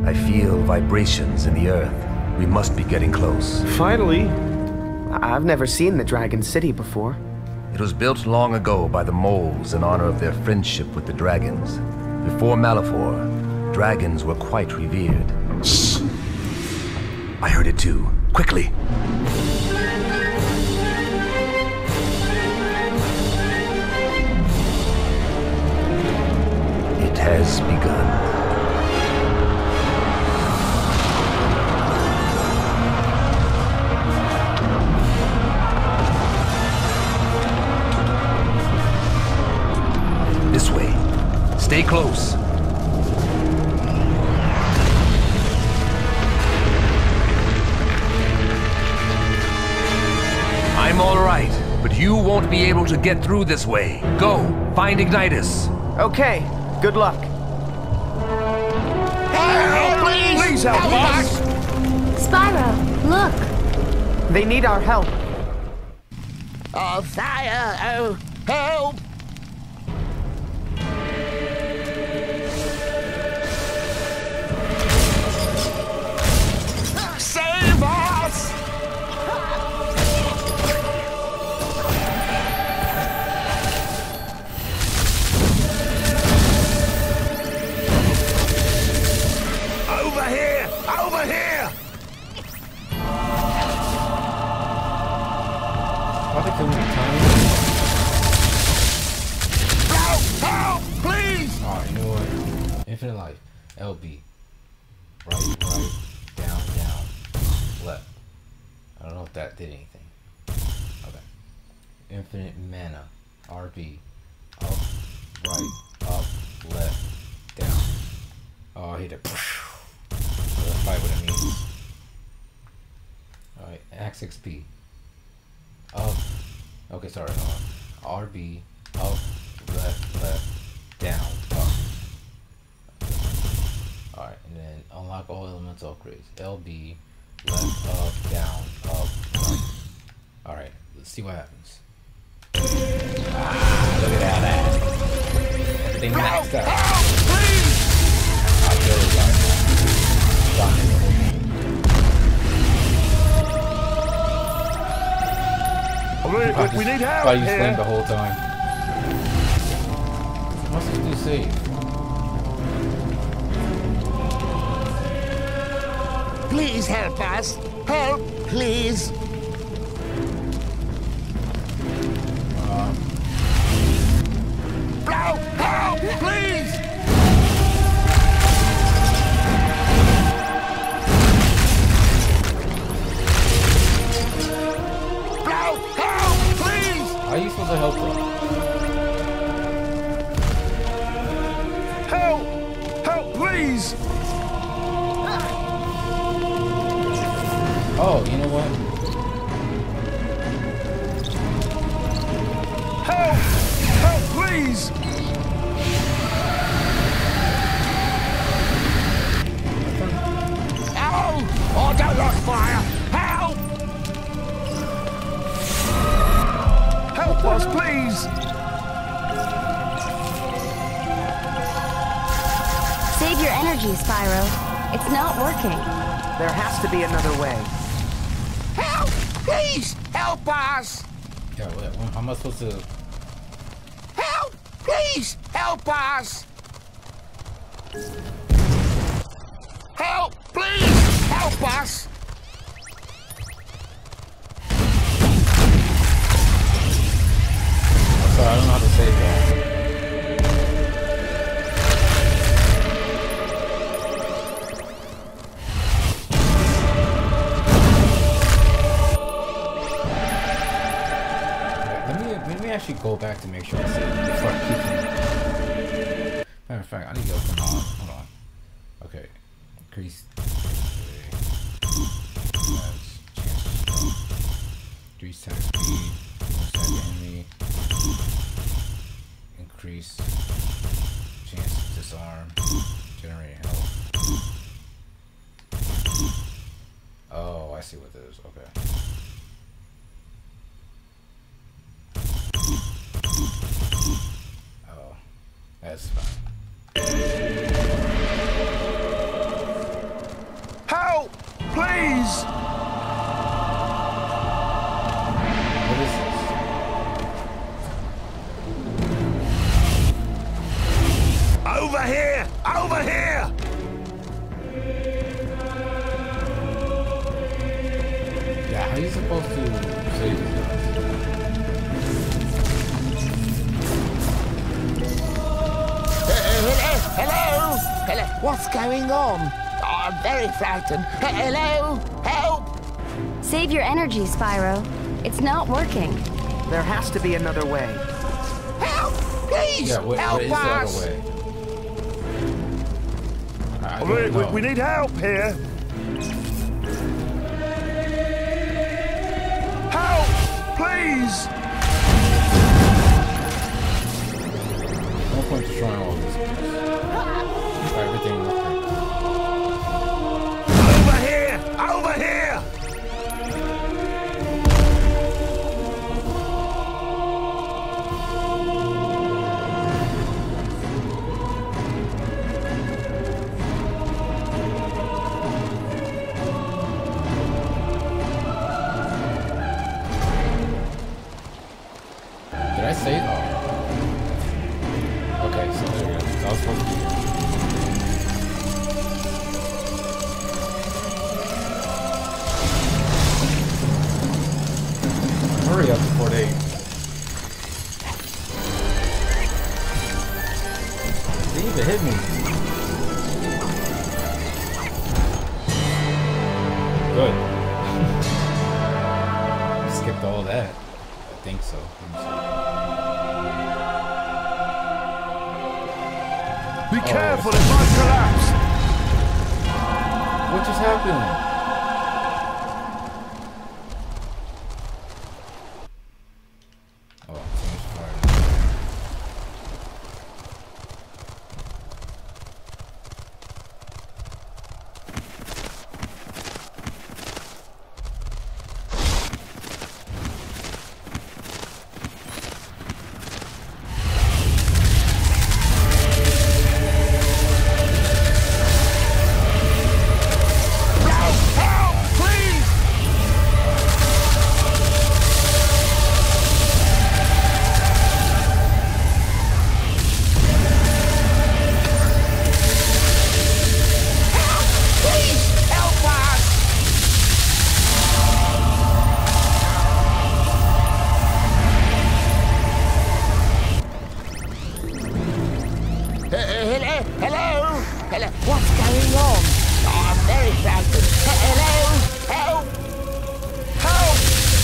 I feel vibrations in the earth. We must be getting close. Finally! I've never seen the Dragon City before. It was built long ago by the moles in honor of their friendship with the dragons. Before Malefor, dragons were quite revered. Shh! I heard it too. Quickly! It has begun. This way. Stay close. I'm all right, but you won't be able to get through this way. Go, find Ignitus. Okay, good luck. Help, please! Please help us! Spyro, look! They need our help. Oh, fire! Oh, help! Save us! Over here! Over here! Why they killing me time? Help! Help! Please! Alright, you know what? Infinite life. LB. Right, down, left. I don't know if that did anything. Okay. Infinite mana. RB. Up, right, up, left, down. Oh, I hit it. That's probably what it means. Alright, Axe XP. Up. Okay, sorry, hold on. RB, up, left, down, up. Alright, and then unlock all elemental upgrades. LB, left, up, down, up, right. Alright, let's see what happens. Ah, look at that. Everything maxed out. I feel it right now. Dominating the whole game. We need help Probably use here. flame the whole time. What's this do save? Please help us! Help, please! No! Help, please! No! Help, please! How are you supposed to help them? Help! Help, please! Oh, you know what? Help! Help, please! Oh! Oh, don't lost fire! Help! Help us, please! Save your energy, Spyro. It's not working. There has to be another way. Help! Please! Help us! Yeah, how am I supposed to? Help! Please! Help us! Help! Please! Help us! I'm sorry, I don't know how to save that. Let me actually go back to make sure I save it before I keep it. Matter of fact, I need to open on. Hold on. Okay. Increase. Increase attack speed. Attack enemy. Increase chance to disarm. Generate health. Oh, I see what this is. Okay. Oh, that's fine. please! What is this? Over here! Over here! Yeah, how are you supposed to save this? Hello? Hello? What's going on? Oh, I'm very frightened. Hello? Help! Save your energy, Spyro. It's not working. There has to be another way. Help! Please! Yeah, what help is the us! other way? I don't know. We need help here. Help! Please! No point to trying all this. Everything was great. Over here! Over here! Did I say it? Oh. Okay, so there we go. So I was supposed to be here. Hurry up before they... They even hit me. Good. Skipped all that. I think so. Let me see. Be careful, it might collapse! What just happened? Oh, so much fire. Hello? What's going on? Oh, I'm very frightened. Hello? Help! Help!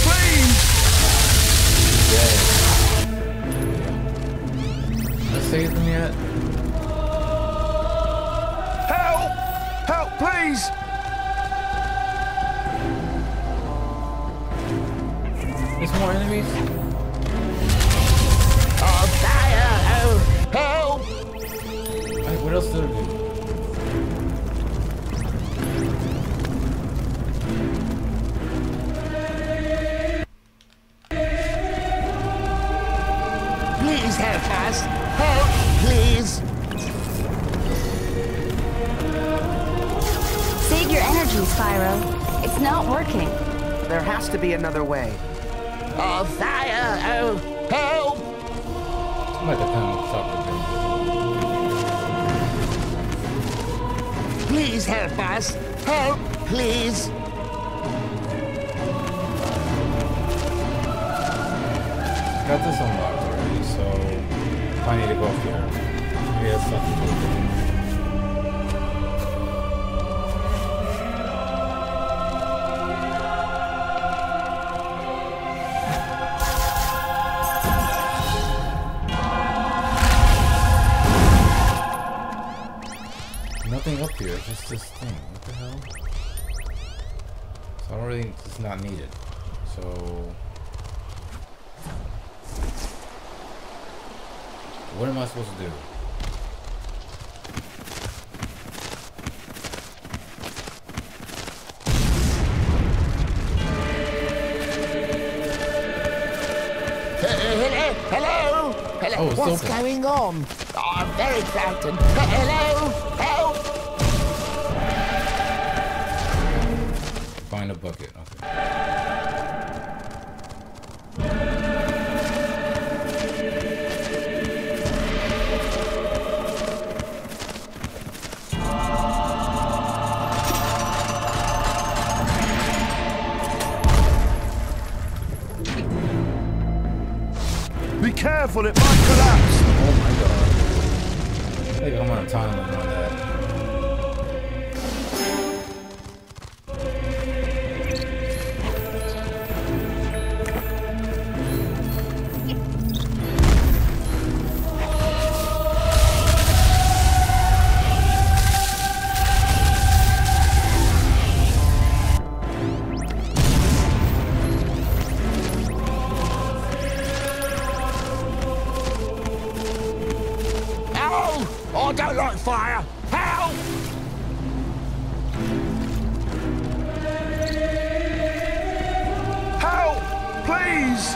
Please! Did I save them yet? Help! Help, please! There's more enemies? Oh, fire! Oh, help! Wait, what else did I do? Please help us! Help, please! Save your energy, Spyro. It's not working. There has to be another way. Oh, fire! Oh, help! I'm at the panel shop again. Please help us! Help, please! Got this unlocked already, so if I need to go up here, maybe that's something to do with it. Nothing up here, just this thing. What the hell? So already it's not needed. So what am I supposed to do? Hello? Hello? Oh, it's What's open. going on? Oh, I'm very frightened. Hello? Help! bucket. Okay. Be careful, it might collapse. Oh my god. I think I'm on a time limit on that. I don't like fire! Help! Help! Please!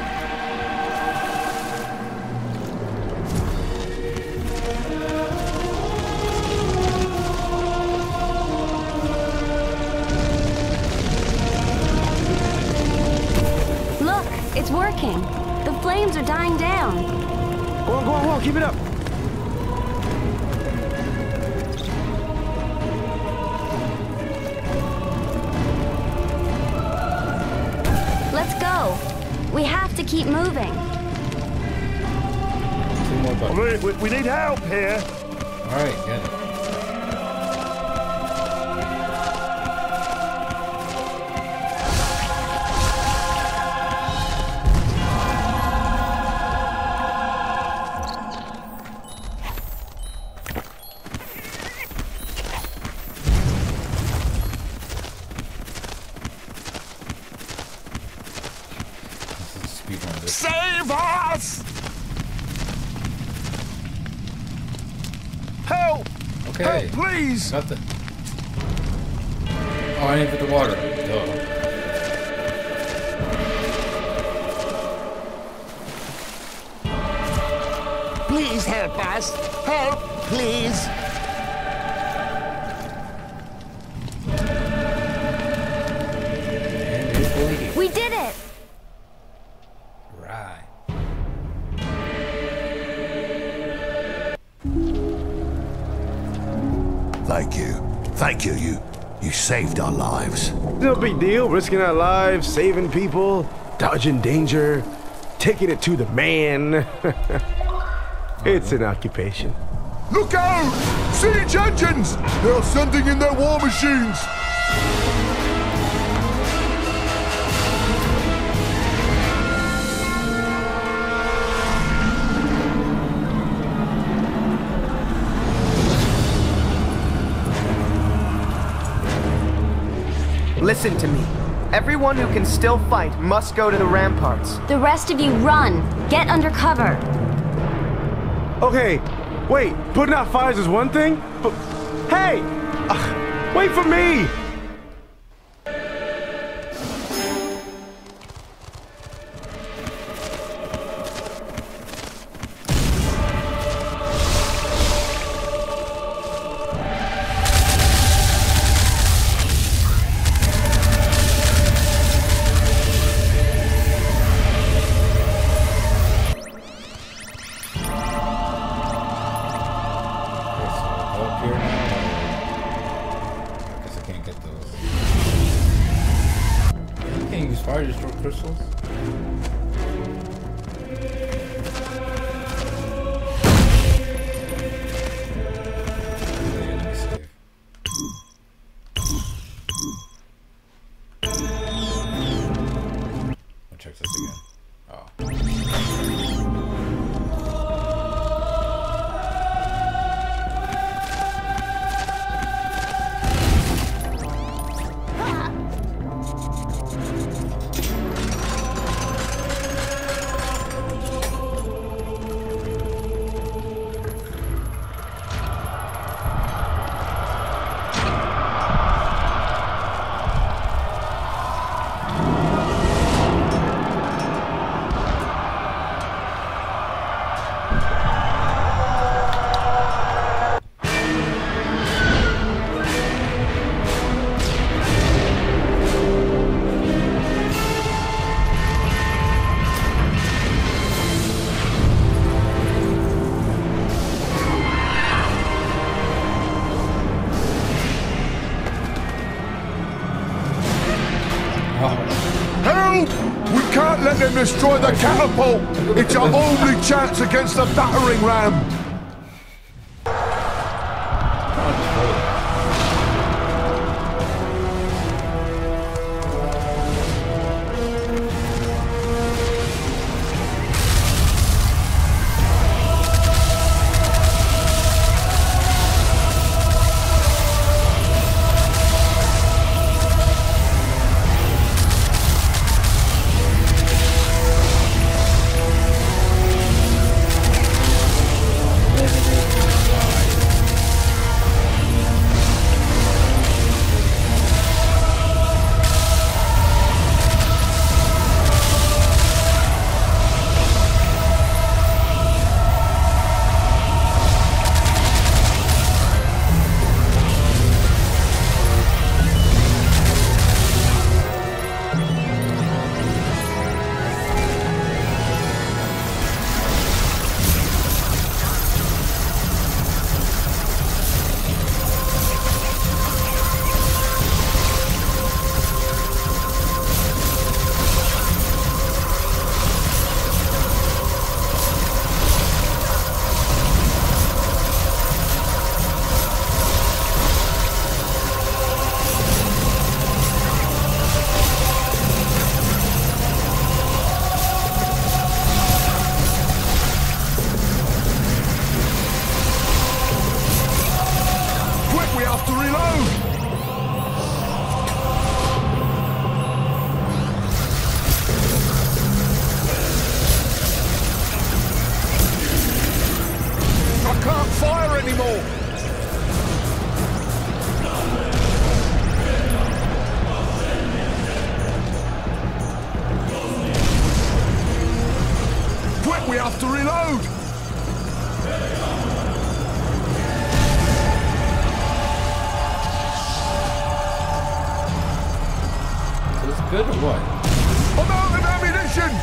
Look, it's working. The flames are dying down. Go on, go on, go on, keep it up. Let's go. We have to keep moving. 2 more buckets. We need help here. Alright, get it. Save us! Help! Okay. Help, please! Got the... Oh, I didn't put the water. Duh. Please help us! Help, please! And it's bleeding. We did it! Right. Thank you. Thank you. You saved our lives. No big deal, risking our lives, saving people, dodging danger, taking it to the man. It's an occupation. Look out! Siege engines! They're sending in their war machines! Listen to me. Everyone who can still fight must go to the ramparts. The rest of you run. Get under cover. Okay, wait, putting out fires is one thing, but hey! Wait for me! Up here now. I guess I can't get those. You can't use fire to destroy crystals? Let me save. I'll check this again. Oh. let them destroy the catapult! It's our only chance against the battering ram! We have to reload! So it's good or what? I'm out of ammunition!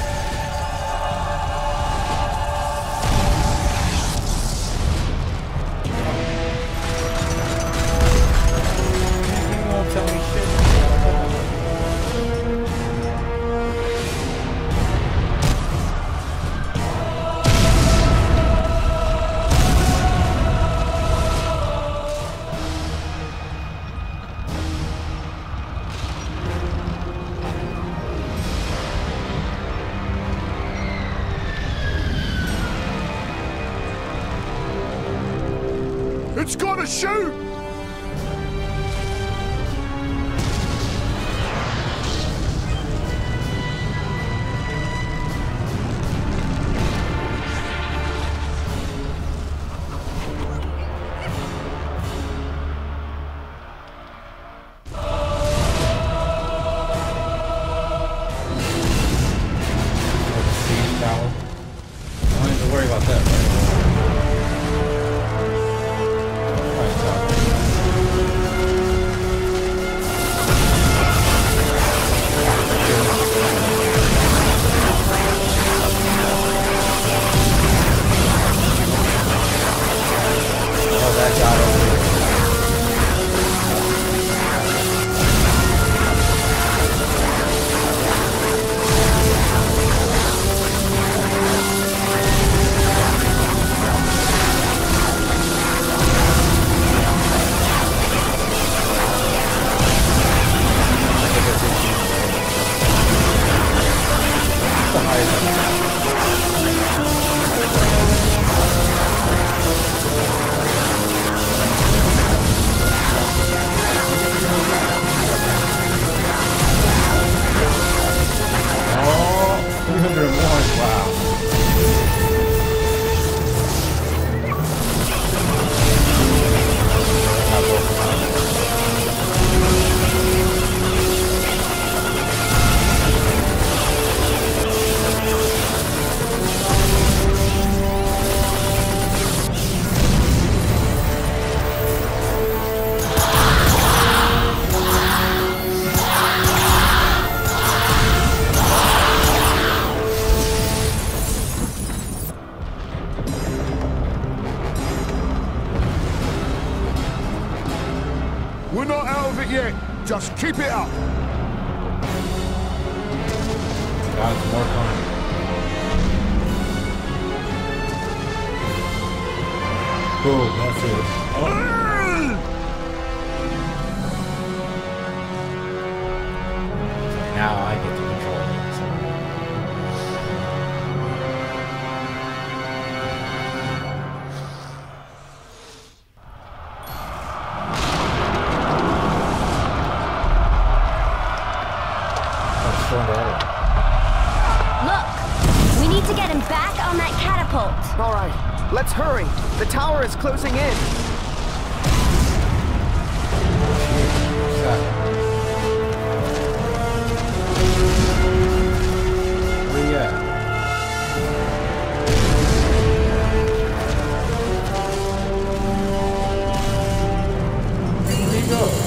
You won't tell me shit. It's gotta shoot! Siege tower. I don't have to worry about that, right? We're not out of it yet. Just keep it up. Guys, more coming. Boom, that's it. Oh. Now I get to control it. So. Look! We need to get him back on that catapult. All right, let's hurry. The tower is closing in. Where you at? Where'd he go?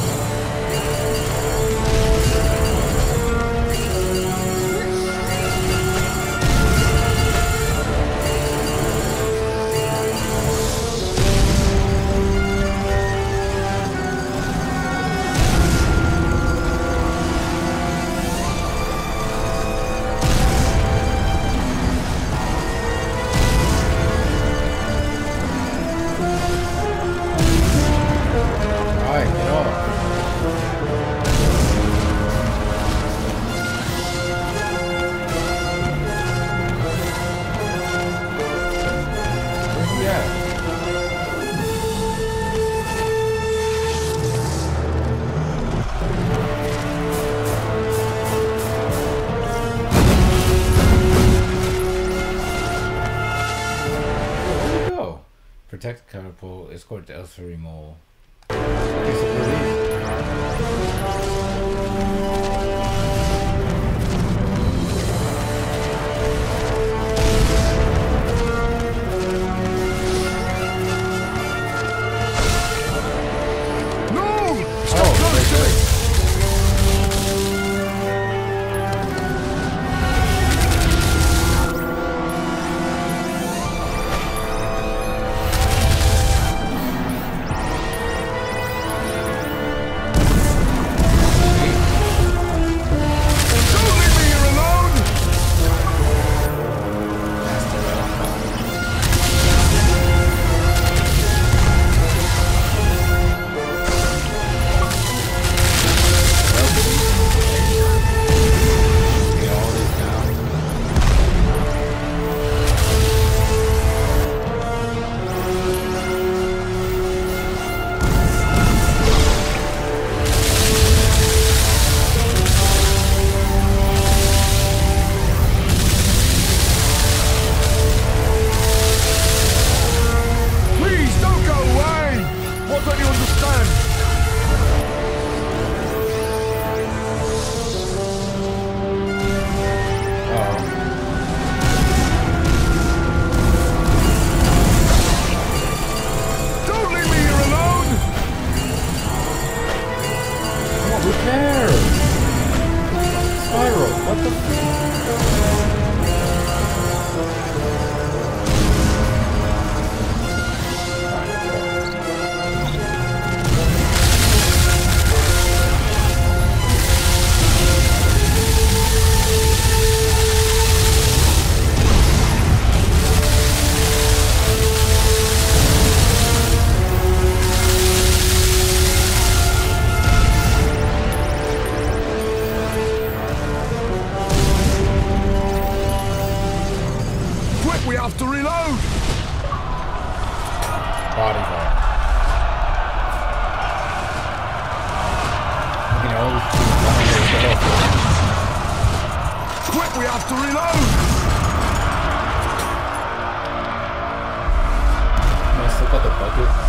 Protect the catapult, escort the L3 mole. Okay, so where Quick, we have to reload! I still got the bucket.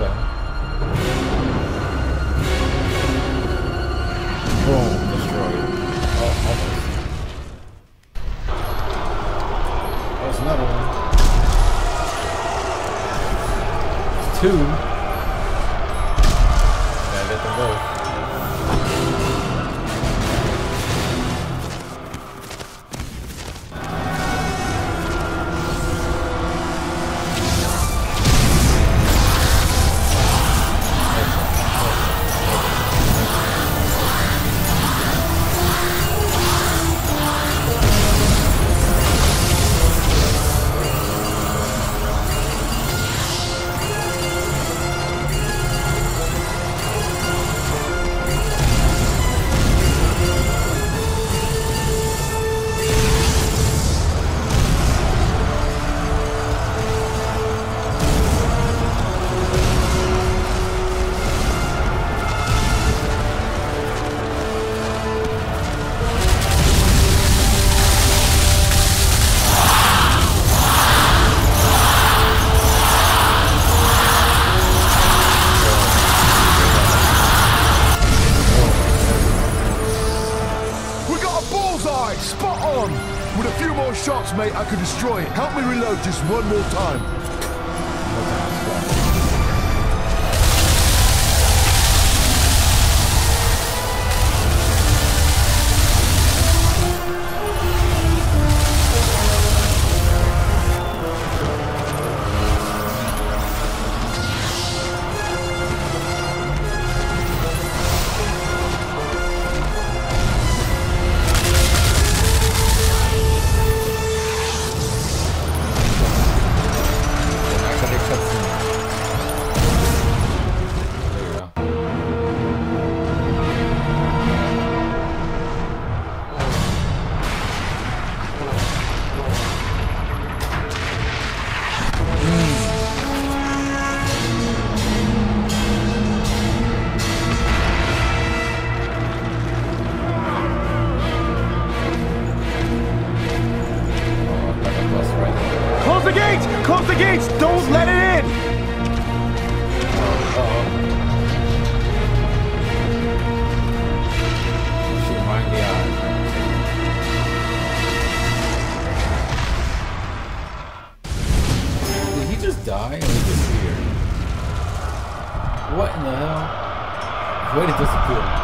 Okay. Boom, destroyed. Oh, almost. Oh, it's another one. It's two. Gotta get them both. Spot on! With a few more shots, mate, I could destroy it. Help me reload just one more time. Close the gates! Don't let it in! Shoot right in the eye. Did he just die or disappear? What in the hell? Way to disappear.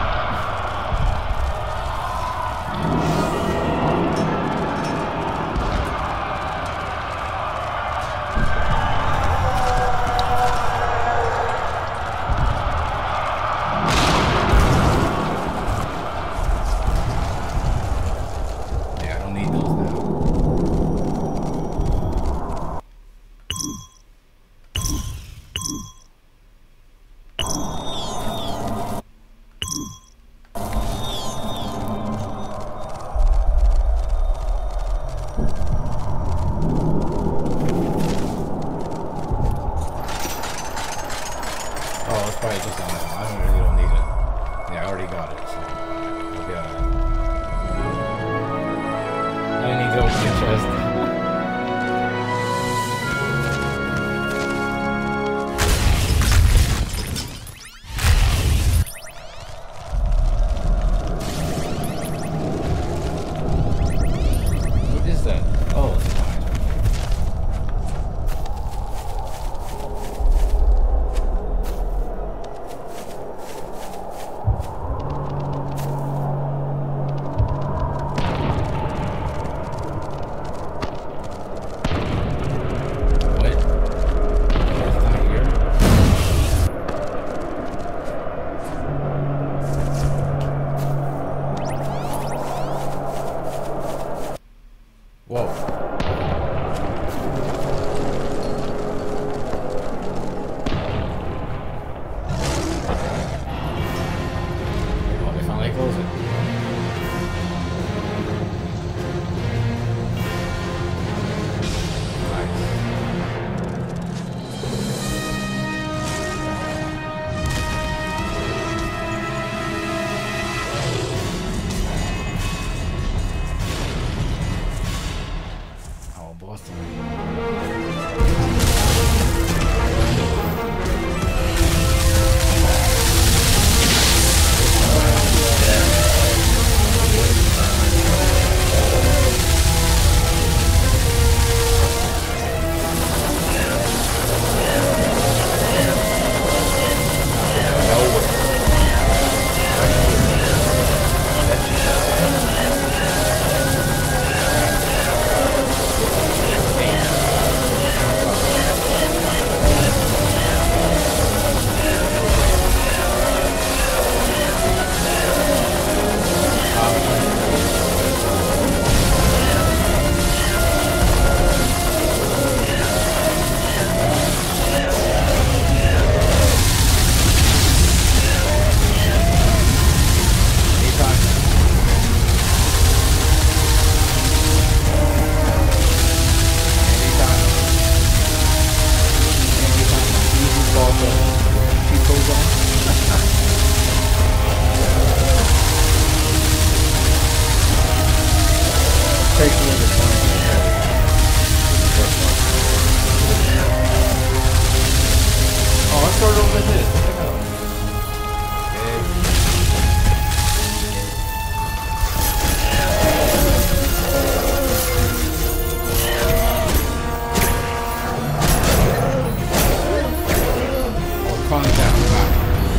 find out. Bye.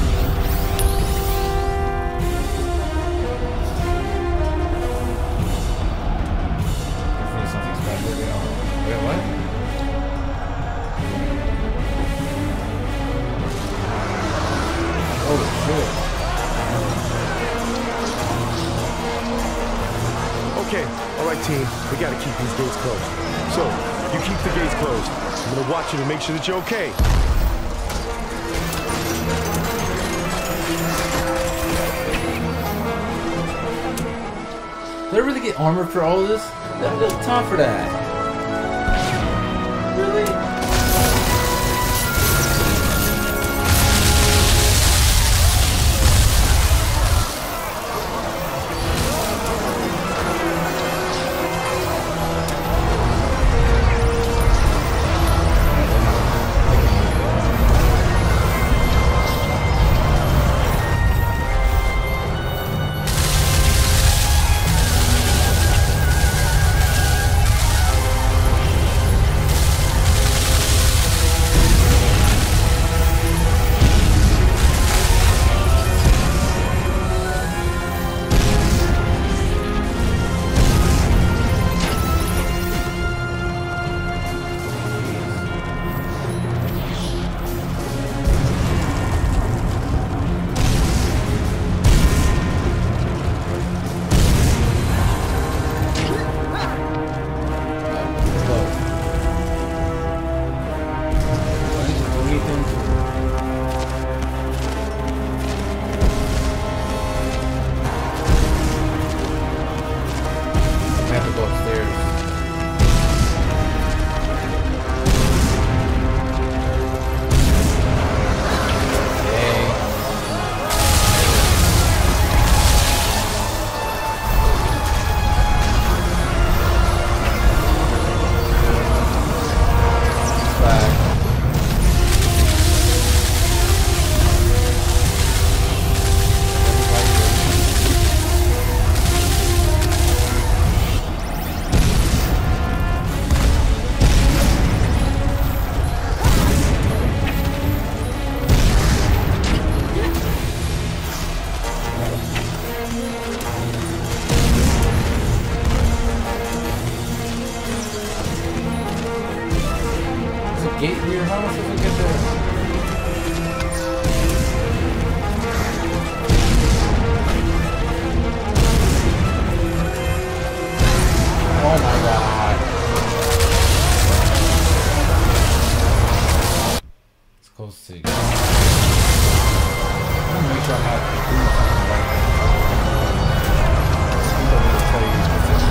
Wait, what? Oh shit. Okay, alright team, we gotta keep these gates closed. So, you keep the gates closed. I'm gonna watch you to make sure that you're okay. Did I really get armor for all of this? That was time for that. Really? Gate here, how am I supposed to get there? Oh my god. It's close to. I'm gonna make sure I have the food right there. I'm gonna tell you this position.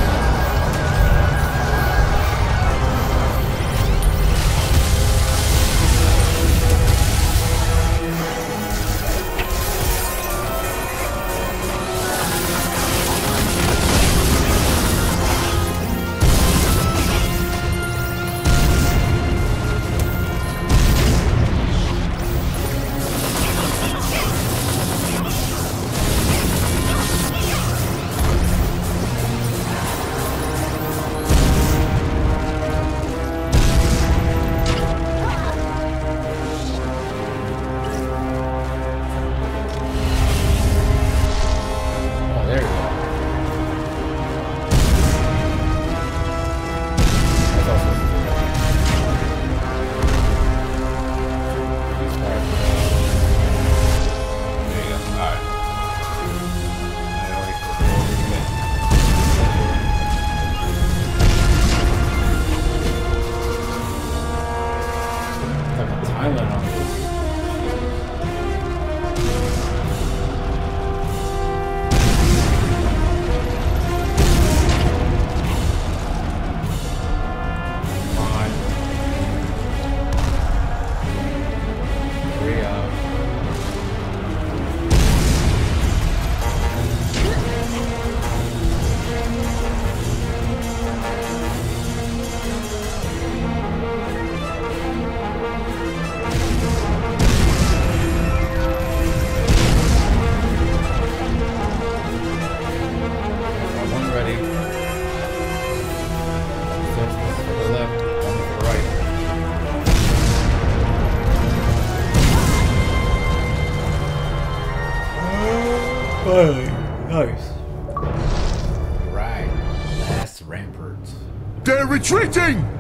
Finally, nice. Right, last rampart. They're retreating!